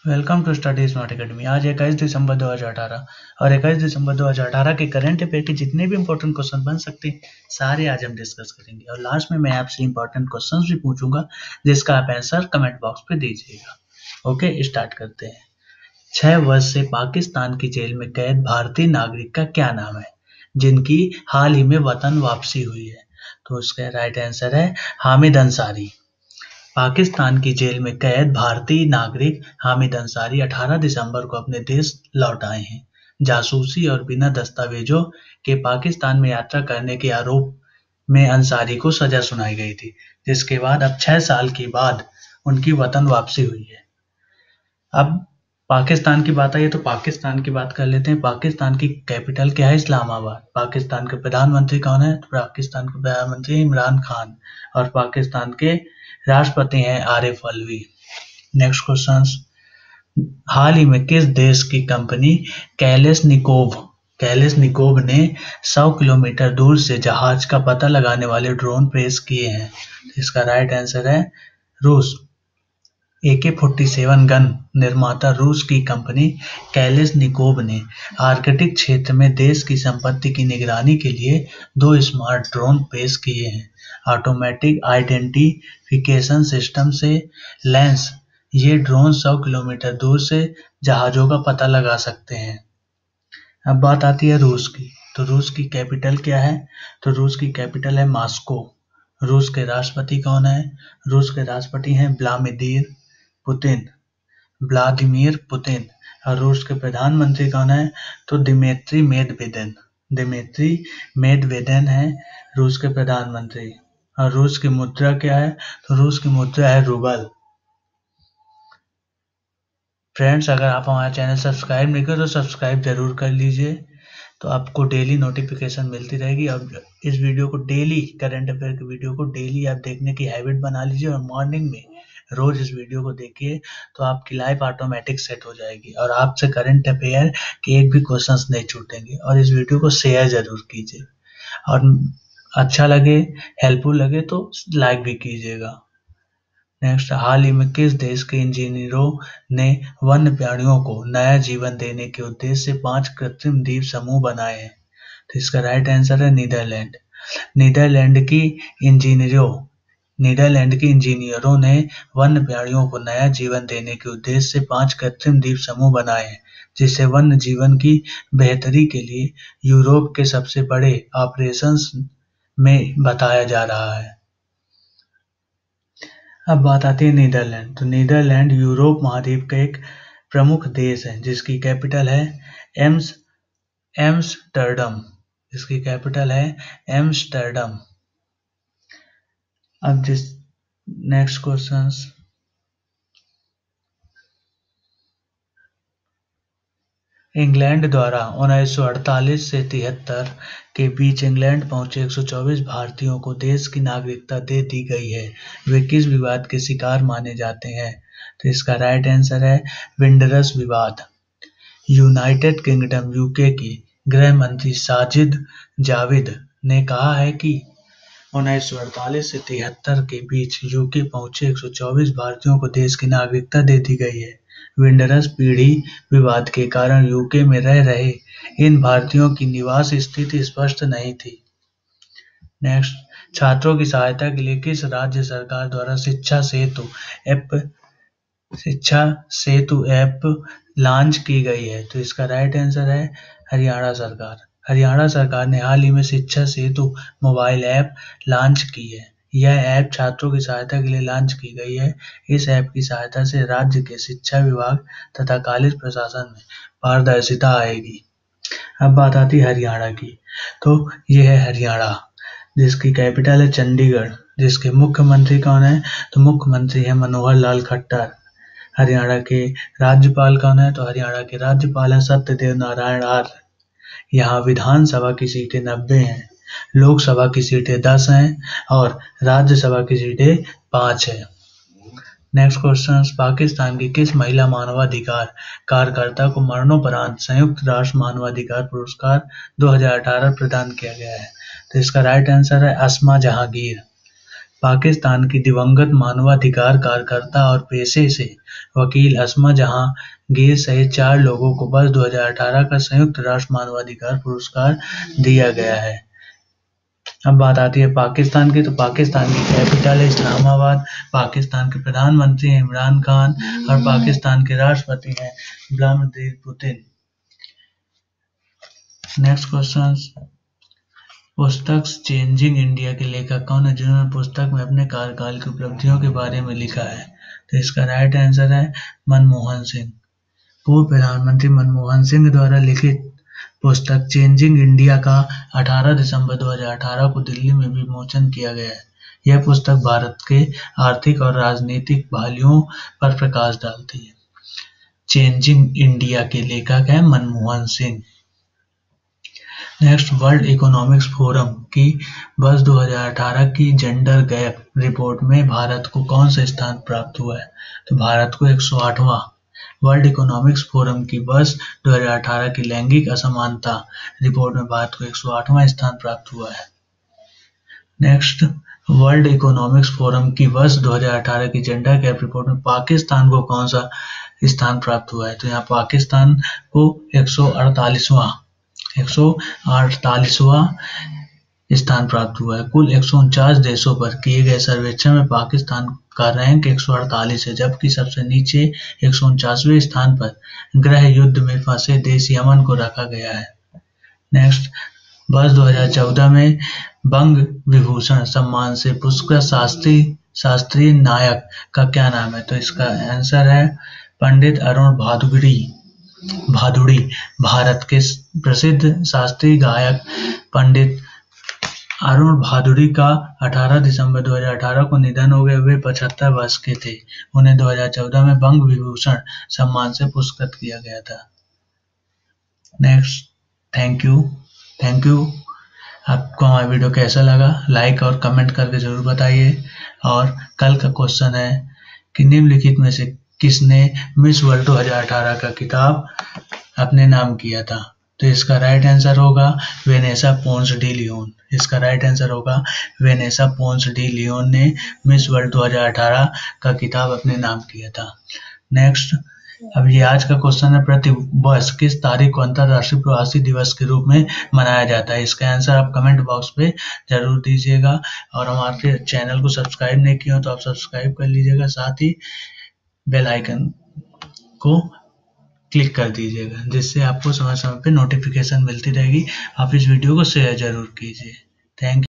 Welcome to Study Smart Academy. आज 21 दिसंबर 2018 और 21 दिसंबर 2018 के करंट अफेयर के जितने भी इंपॉर्टेंट क्वेश्चन बन सकते हैं सारे आज हम डिस्कस करेंगे और लास्ट में मैं आपसे इंपॉर्टेंट क्वेश्चंस भी पूछूंगा जिसका आप आंसर कमेंट बॉक्स पे दीजिएगा। ओके, स्टार्ट करते हैं। 6 वर्ष से पाकिस्तान की जेल में कैद भारतीय नागरिक का क्या नाम है जिनकी हाल ही में वतन वापसी हुई है? तो उसका राइट आंसर है हामिद अंसारी। पाकिस्तान की जेल में कैद भारतीय नागरिक हामिद अंसारी 18 दिसंबर को अपने देश लौट आए हैं। जासूसी और बिना दस्तावेजों के पाकिस्तान में यात्रा करने के आरोप में अंसारी को सजा सुनाई गई थी, जिसके बाद अब 6 साल के बाद उनकी वतन वापसी हुई है। अब पाकिस्तान की बात आई है तो पाकिस्तान की बात कर लेते हैं। पाकिस्तान की कैपिटल क्या है? इस्लामाबाद। पाकिस्तान के प्रधानमंत्री कौन है? तो पाकिस्तान के प्रधानमंत्री इमरान खान और पाकिस्तान के राष्ट्रपति हैं आरिफ अलवी। नेक्स्ट क्वेश्चन, हाल ही में किस देश की कंपनी कैलेशनिकोव ने 100 किलोमीटर दूर से जहाज का पता लगाने वाले ड्रोन पेश किए हैं? इसका राइट आंसर है रूस। AK-47 गन निर्माता रूस की कंपनी कैलेशनिकोव ने आर्कटिक क्षेत्र में देश की संपत्ति की निगरानी के लिए 2 स्मार्ट ड्रोन पेश किए हैं। ऑटोमेटिक आइडेंटिफिकेशन सिस्टम से लैस ये ड्रोन 100 किलोमीटर दूर से जहाजों का पता लगा सकते हैं। अब बात आती है रूस की। तो रूस की कैपिटल क्या है? तो रूस की कैपिटल है मॉस्को। रूस के राष्ट्रपति कौन है? रूस के राष्ट्रपति हैं व्लादिमीर पुतिन। और रूस के प्रधानमंत्री कौन है? तो दिमित्री मेदवेदेव है रूस के प्रधानमंत्री। और रूस की मुद्रा क्या है? तो रूस की मुद्रा है रूबल। फ्रेंड्स, अगर आप हमारा चैनल सब्सक्राइब नहीं करें तो सब्सक्राइब जरूर कर लीजिए, तो आपको डेली नोटिफिकेशन मिलती रहेगी। और इस वीडियो को डेली, करंट अफेयर की वीडियो को डेली आप देखने की हैबिट बना लीजिए और मॉर्निंग में रोज इस वीडियो को देखिए, तो आपकी लाइफ ऑटोमेटिक सेट हो जाएगी और आपसे करंट अफेयर के एक भी क्वेश्चंस नहीं छूटेंगे। और इस वीडियो को शेयर जरूर कीजिए और अच्छा लगे, हेल्पफुल लगे तो लाइक भी कीजिएगा। नेक्स्ट, हाल ही में किस देश के इंजीनियरों ने वन्य प्राणियों को नया जीवन देने के उद्देश्य से 5 कृत्रिम द्वीप समूह बनाए हैं? तो इसका राइट आंसर है नीदरलैंड। नीदरलैंड की इंजीनियरों ने वन्य प्राणियों को नया जीवन देने के उद्देश्य से 5 कृत्रिम द्वीप समूह बनाए हैं, जिसे वन्य जीवन की बेहतरी के लिए यूरोप के सबसे बड़े ऑपरेशंस में बताया जा रहा है। अब बात आती है नीदरलैंड। तो नीदरलैंड यूरोप महाद्वीप का एक प्रमुख देश है जिसकी कैपिटल है एम्स्टर्डम। इसकी कैपिटल है एम्स्टर्डम। अब नेक्स्ट क्वेश्चंस, इंग्लैंड द्वारा 1948 से 73 के बीच इंग्लैंड पहुंचे 124 भारतीयों को देश की नागरिकता दे दी गई है। वे किस विवाद के शिकार माने जाते हैं? तो इसका राइट आंसर है विंडरस विवाद। यूनाइटेड किंगडम यूके की गृह मंत्री साजिद जाविद ने कहा है कि 1948 से 73 के बीच यूके पहुंचे 124 भारतीयों को देश की नागरिकता दे दी गई है। विंडरस पीढ़ी विवाद के कारण यूके में रह रहे इन भारतीयों की निवास स्थिति स्पष्ट नहीं थी। नेक्स्ट, छात्रों की सहायता के लिए किस राज्य सरकार द्वारा शिक्षा सेतु ऐप लॉन्च की गई है? तो इसका राइट आंसर है हरियाणा सरकार। हरियाणा सरकार ने हाल ही में शिक्षा सेतु मोबाइल ऐप लॉन्च की है। यह ऐप छात्रों की सहायता के लिए लॉन्च की गई है। इस ऐप की सहायता से राज्य के शिक्षा विभाग तथा कॉलेज प्रशासन में पारदर्शिता आएगी। अब बात आती है हरियाणा की। तो यह है हरियाणा, जिसकी कैपिटल है चंडीगढ़। जिसके मुख्यमंत्री कौन है? तो मुख्यमंत्री है मनोहर लाल खट्टर। हरियाणा के राज्यपाल कौन है? तो हरियाणा के राज्यपाल है सत्यदेव नारायण आर्य। यहाँ विधानसभा की सीटें 90 हैं, लोकसभा की सीटें 10 हैं और राज्यसभा की सीटें 5 हैं। नेक्स्ट क्वेश्चन, पाकिस्तान की किस महिला मानवाधिकार कार्यकर्ता को मरणोपरांत संयुक्त राष्ट्र मानवाधिकार पुरस्कार 2018 प्रदान किया गया है? तो इसका राइट आंसर है अस्मा जहांगीर। पाकिस्तान की दिवंगत मानवाधिकार कार्यकर्ता और पेशे से वकील अस्मा जहांगीर सहित 4 लोगों को वर्ष 2018 का संयुक्त राष्ट्र मानवाधिकार पुरस्कार दिया गया है। अब बात आती है पाकिस्तान की, तो पाकिस्तान की कैपिटल है इस्लामाबाद, पाकिस्तान के प्रधानमंत्री हैं इमरान खान और पाकिस्तान के राष्ट्रपति हैं व्लादिमीर पुतिन। नेक्स्ट क्वेश्चन, पुस्तक चेंजिंग इंडिया के लेखक कौन है जिन्होंने पुस्तक में अपने कार्यकाल की उपलब्धियों के बारे में लिखा है? तो इसका राइट आंसर है मनमोहन सिंह। पूर्व प्रधानमंत्री मनमोहन सिंह द्वारा लिखित पुस्तक चेंजिंग इंडिया का 18 दिसंबर 2018 को दिल्ली में विमोचन किया गया है। यह पुस्तक भारत के आर्थिक और राजनीतिक पहलुओं पर प्रकाश डालती है। चेंजिंग इंडिया के लेखक हैं Manmohan Singh. Next, world economics forum की वर्ष 2018 की जेंडर गैप रिपोर्ट में भारत को कौन सा स्थान प्राप्त हुआ है? तो भारत को 108वां। वर्ल्ड इकोनॉमिक्स फोरम की वर्ष 2018 की लैंगिक असमानता रिपोर्ट में भारत को 108वां स्थान प्राप्त हुआ है। नेक्स्ट, वर्ल्ड इकोनॉमिक्स फोरम की वर्ष 2018 की जेंडर गैप रिपोर्ट में पाकिस्तान को कौन सा स्थान प्राप्त हुआ है? तो यहाँ पाकिस्तान को 148वां स्थान प्राप्त हुआ है। कुल 149 देशों पर किए गए सर्वेक्षण में पाकिस्तान का रैंक 148 है, जबकि सबसे नीचे 149वें स्थान पर गृह युद्ध में फंसे देश यमन को रखा गया है। नेक्स्ट, वर्ष 2014 में बंग विभूषण सम्मान से पुरस्कृत शास्त्रीय नायक का क्या नाम है? तो इसका आंसर है पंडित अरुण भादुड़ी। भारत के प्रसिद्ध शास्त्रीय गायक पंडित अरुण भादुड़ी का 18 दिसंबर 2018 को निधन हो गया। वे 75 वर्ष के थे। उन्हें 2014 में बंग विभूषण सम्मान से पुरस्कृत किया गया था। Next, thank you. आपको हमारा वीडियो कैसा लगा लाइक और कमेंट करके जरूर बताइए। और कल का क्वेश्चन है कि निम्नलिखित में से किसने मिस वर्ल्ड 2018 का खिताब अपने नाम किया था? तो इसका राइट आंसर होगा वेनेसा पोंस डी लियोन। इसका राइट आंसर होगा वेनेसा पोंस डी लियोन ने मिस वर्ल्ड 2018 का खिताब अपने नाम किया था। नेक्स्ट, अब ये आज का क्वेश्चन है, प्रति वर्ष किस तारीख को अंतर्राष्ट्रीय प्रवासी दिवस के रूप में मनाया जाता है? इसका आंसर आप कमेंट बॉक्स पे जरूर दीजिएगा। और हमारे चैनल को सब्सक्राइब नहीं किया हो तो आप सब्सक्राइब कर लीजिएगा, साथ ही बेल आइकन को क्लिक कर दीजिएगा, जिससे आपको समय समय पे नोटिफिकेशन मिलती रहेगी। आप इस वीडियो को शेयर जरूर कीजिए। Thank you.